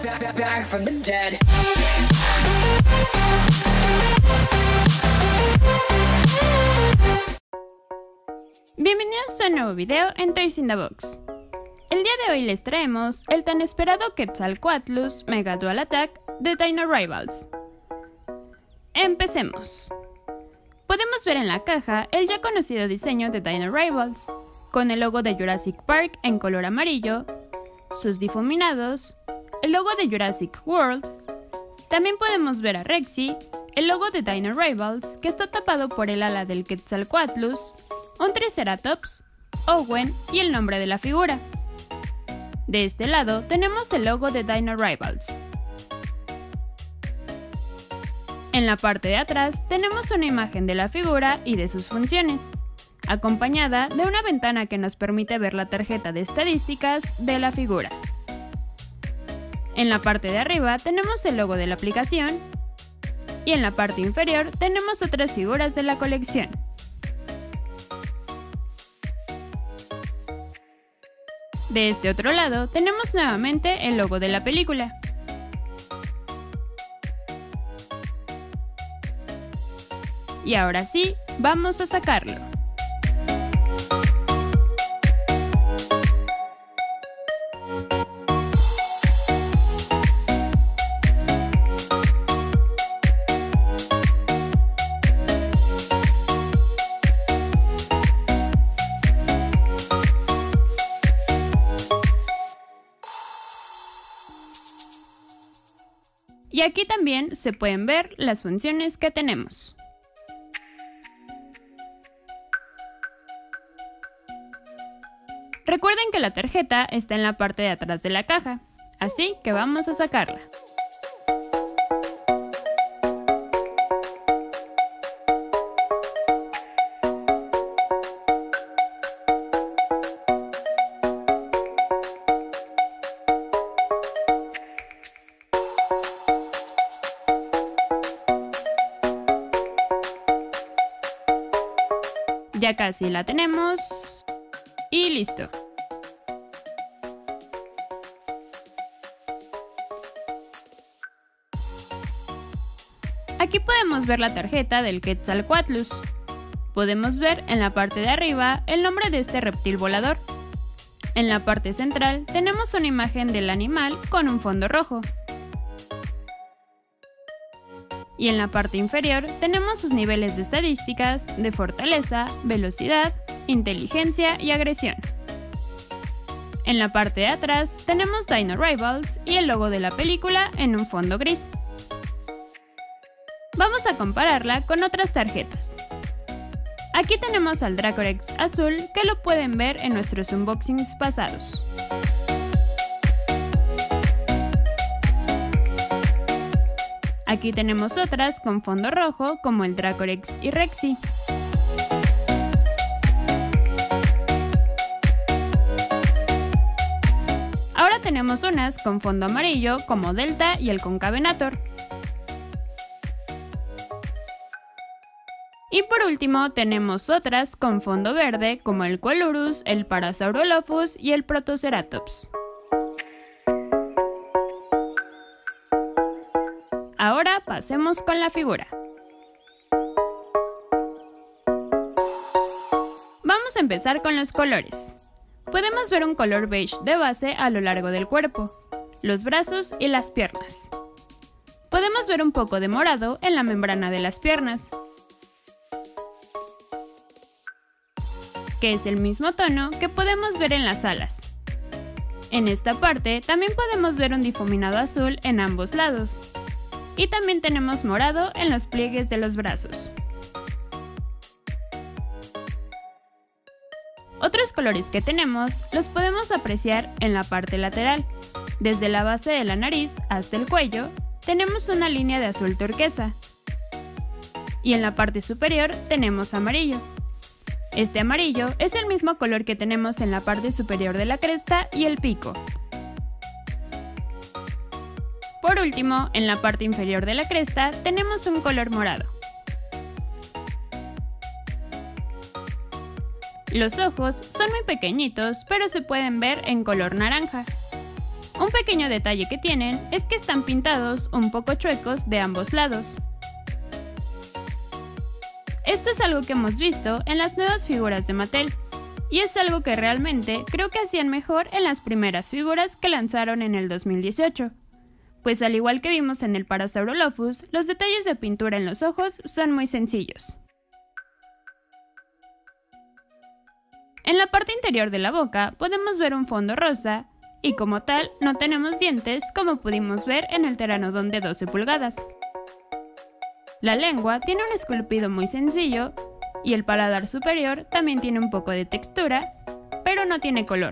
back from the dead. Bienvenidos a un nuevo video en Toys in the Box. El día de hoy les traemos el tan esperado Quetzalcoatlus Mega Dual Attack de Dino Rivals. Empecemos. Podemos ver en la caja el ya conocido diseño de Dino Rivals, con el logo de Jurassic Park en color amarillo, sus difuminados, el logo de Jurassic World. También podemos ver a Rexy, el logo de Dino Rivals, que está tapado por el ala del Quetzalcoatlus, un Triceratops, Owen y el nombre de la figura. De este lado tenemos el logo de Dino Rivals. En la parte de atrás tenemos una imagen de la figura y de sus funciones, acompañada de una ventana que nos permite ver la tarjeta de estadísticas de la figura. En la parte de arriba tenemos el logo de la aplicación y en la parte inferior tenemos otras figuras de la colección. De este otro lado tenemos nuevamente el logo de la película. Y ahora sí, vamos a sacarlo. Y aquí también se pueden ver las funciones que tenemos. Recuerden que la tarjeta está en la parte de atrás de la caja, así que vamos a sacarla. Ya casi la tenemos y listo. Aquí podemos ver la tarjeta del Quetzalcoatlus. Podemos ver en la parte de arriba el nombre de este reptil volador. En la parte central tenemos una imagen del animal con un fondo rojo. Y en la parte inferior tenemos sus niveles de estadísticas de fortaleza, velocidad, inteligencia y agresión. En la parte de atrás tenemos Dino Rivals y el logo de la película en un fondo gris. Vamos a compararla con otras tarjetas. Aquí tenemos al Dracorex azul, que lo pueden ver en nuestros unboxings pasados. Aquí tenemos otras con fondo rojo como el Dracorex y Rexy. Ahora tenemos unas con fondo amarillo como Delta y el Concavenator. Y por último tenemos otras con fondo verde como el Coelurus, el Parasaurolophus y el Protoceratops. Ahora pasemos con la figura. Vamos a empezar con los colores. Podemos ver un color beige de base a lo largo del cuerpo, los brazos y las piernas. Podemos ver un poco de morado en la membrana de las piernas, que es el mismo tono que podemos ver en las alas. En esta parte también podemos ver un difuminado azul en ambos lados. Y también tenemos morado en los pliegues de los brazos. Otros colores que tenemos los podemos apreciar en la parte lateral. Desde la base de la nariz hasta el cuello tenemos una línea de azul turquesa. Y en la parte superior tenemos amarillo. Este amarillo es el mismo color que tenemos en la parte superior de la cresta y el pico. Por último, en la parte inferior de la cresta tenemos un color morado. Los ojos son muy pequeñitos, pero se pueden ver en color naranja. Un pequeño detalle que tienen es que están pintados un poco chuecos de ambos lados. Esto es algo que hemos visto en las nuevas figuras de Mattel, y es algo que realmente creo que hacían mejor en las primeras figuras que lanzaron en el 2018. Pues al igual que vimos en el Parasaurolophus, los detalles de pintura en los ojos son muy sencillos. En la parte interior de la boca podemos ver un fondo rosa, y como tal no tenemos dientes como pudimos ver en el Pteranodon de 12 pulgadas. La lengua tiene un esculpido muy sencillo, y el paladar superior también tiene un poco de textura, pero no tiene color.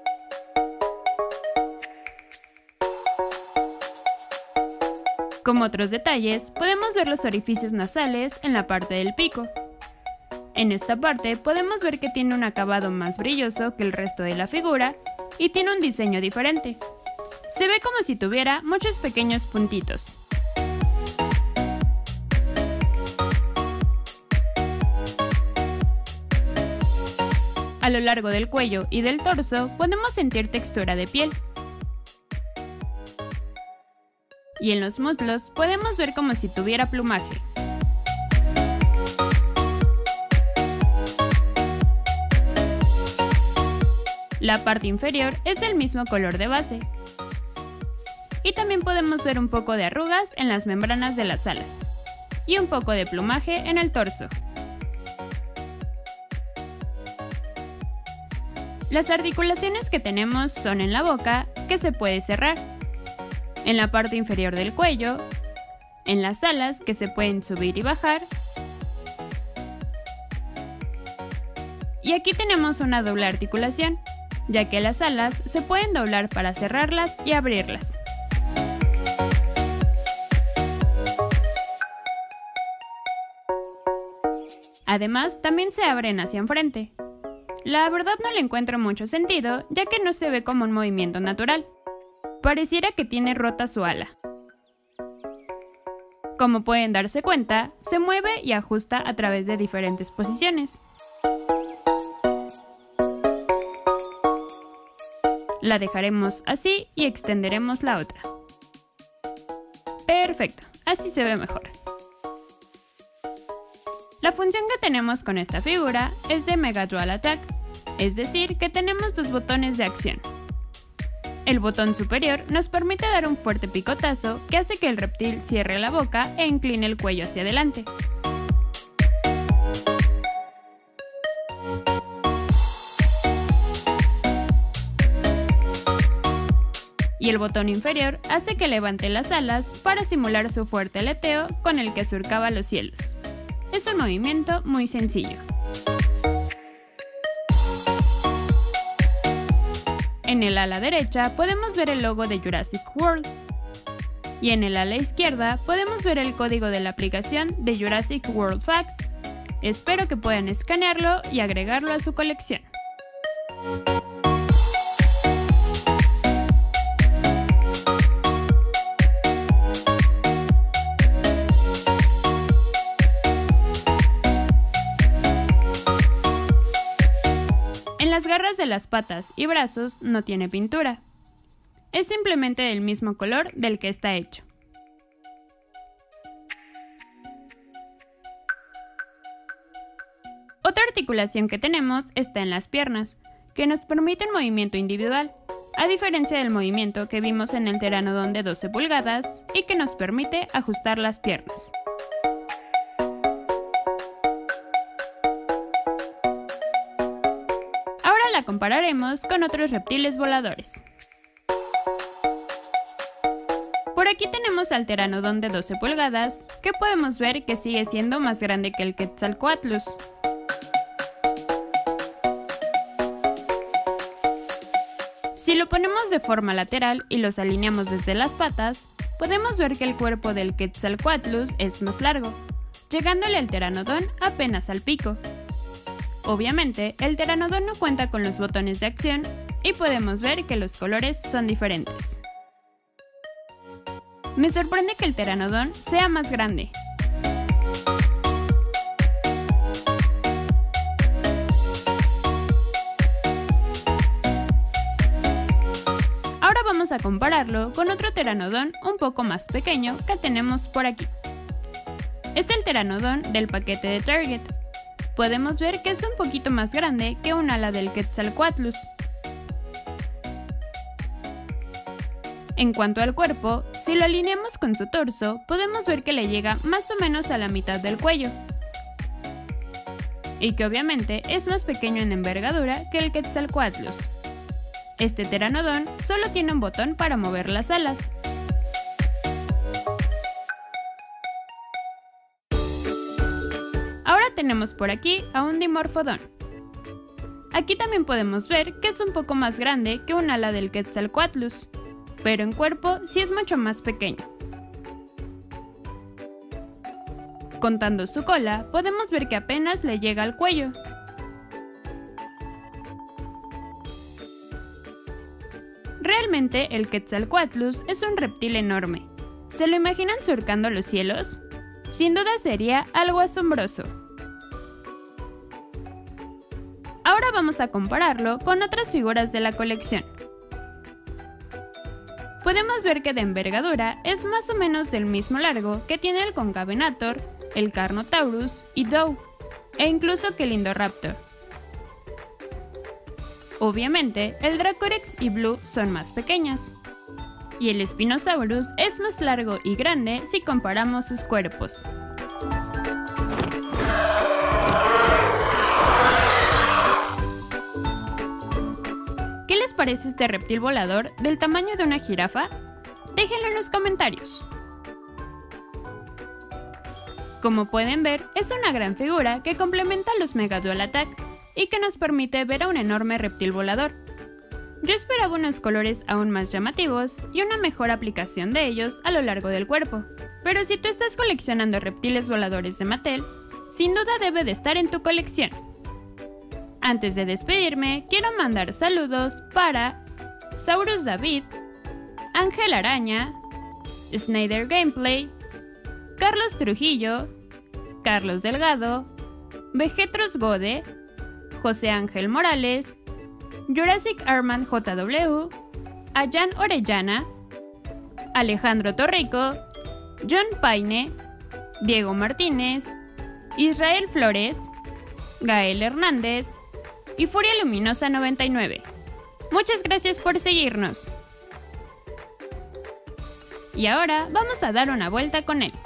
Como otros detalles, podemos ver los orificios nasales en la parte del pico. En esta parte podemos ver que tiene un acabado más brilloso que el resto de la figura y tiene un diseño diferente. Se ve como si tuviera muchos pequeños puntitos. A lo largo del cuello y del torso podemos sentir textura de piel. Y en los muslos podemos ver como si tuviera plumaje. La parte inferior es del mismo color de base. Y también podemos ver un poco de arrugas en las membranas de las alas. Y un poco de plumaje en el torso. Las articulaciones que tenemos son en la boca, que se puede cerrar, en la parte inferior del cuello, en las alas, que se pueden subir y bajar, y aquí tenemos una doble articulación, ya que las alas se pueden doblar para cerrarlas y abrirlas. Además, también se abren hacia enfrente. La verdad no le encuentro mucho sentido, ya que no se ve como un movimiento natural. Pareciera que tiene rota su ala. Como pueden darse cuenta, se mueve y ajusta a través de diferentes posiciones. La dejaremos así y extenderemos la otra. Perfecto, así se ve mejor. La función que tenemos con esta figura es de Mega Dual Attack, es decir, que tenemos dos botones de acción. El botón superior nos permite dar un fuerte picotazo que hace que el reptil cierre la boca e incline el cuello hacia adelante. Y el botón inferior hace que levante las alas para simular su fuerte aleteo con el que surcaba los cielos. Es un movimiento muy sencillo. En el ala derecha podemos ver el logo de Jurassic World. Y en el ala izquierda podemos ver el código de la aplicación de Jurassic World Facts. Espero que puedan escanearlo y agregarlo a su colección. Las garras de las patas y brazos no tiene pintura. Es simplemente del mismo color del que está hecho. Otra articulación que tenemos está en las piernas, que nos permite el movimiento individual, a diferencia del movimiento que vimos en el Pteranodon de 12 pulgadas y que nos permite ajustar las piernas. La compararemos con otros reptiles voladores. Por aquí tenemos al Pteranodon de 12 pulgadas, que podemos ver que sigue siendo más grande que el Quetzalcoatlus. Si lo ponemos de forma lateral y los alineamos desde las patas, podemos ver que el cuerpo del Quetzalcoatlus es más largo, llegándole al Pteranodon apenas al pico. Obviamente, el Pteranodon no cuenta con los botones de acción y podemos ver que los colores son diferentes. Me sorprende que el Pteranodon sea más grande. Ahora vamos vamos a compararlo con otro pteranodón un poco más pequeño que tenemos por aquí. Es el pteranodón del paquete de Target. Podemos ver que es un poquito más grande que un ala del Quetzalcoatlus. En cuanto al cuerpo, si lo alineamos con su torso, podemos ver que le llega más o menos a la mitad del cuello. Y que obviamente es más pequeño en envergadura que el Quetzalcoatlus. Este pteranodón solo tiene un botón para mover las alas. Ahora tenemos por aquí a un dimorfodón. Aquí también podemos ver que es un poco más grande que un ala del Quetzalcoatlus, pero en cuerpo sí es mucho más pequeño. Contando su cola, podemos ver que apenas le llega al cuello. Realmente el Quetzalcoatlus es un reptil enorme. ¿Se lo imaginan surcando los cielos? Sin duda sería algo asombroso. Ahora vamos a compararlo con otras figuras de la colección. Podemos ver que de envergadura es más o menos del mismo largo que tiene el Concavenator, el Carnotaurus y Doe, e incluso que el Indoraptor. Obviamente, el Dracorex y Blue son más pequeñas, y el Spinosaurus es más largo y grande si comparamos sus cuerpos. ¿Qué les parece este reptil volador del tamaño de una jirafa? Déjenlo en los comentarios. Como pueden ver, es una gran figura que complementa a los Megadual Attack y que nos permite ver a un enorme reptil volador. Yo esperaba unos colores aún más llamativos y una mejor aplicación de ellos a lo largo del cuerpo, pero si tú estás coleccionando reptiles voladores de Mattel, sin duda debe de estar en tu colección. Antes de despedirme, quiero mandar saludos para Saurus David, Ángel Araña, Snyder Gameplay, Carlos Trujillo, Carlos Delgado, Vegetros Gode, José Ángel Morales, Jurassic Arman JW, Ayan Orellana, Alejandro Torrico, John Paine, Diego Martínez, Israel Flores, Gael Hernández y Furia Luminosa 99. Muchas gracias por seguirnos. Y ahora vamos a dar una vuelta con él.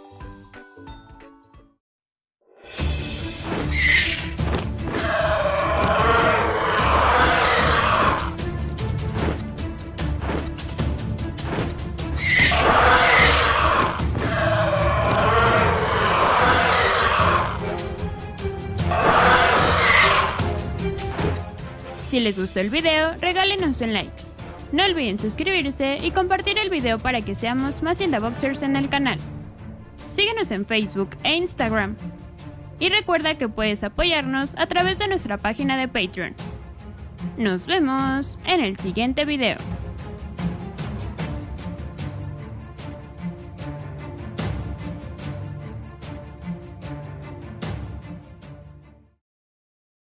Si les gustó el video, regálenos un like. No olviden suscribirse y compartir el video para que seamos más Indaboxers en el canal. Síguenos en Facebook e Instagram. Y recuerda que puedes apoyarnos a través de nuestra página de Patreon. Nos vemos en el siguiente video.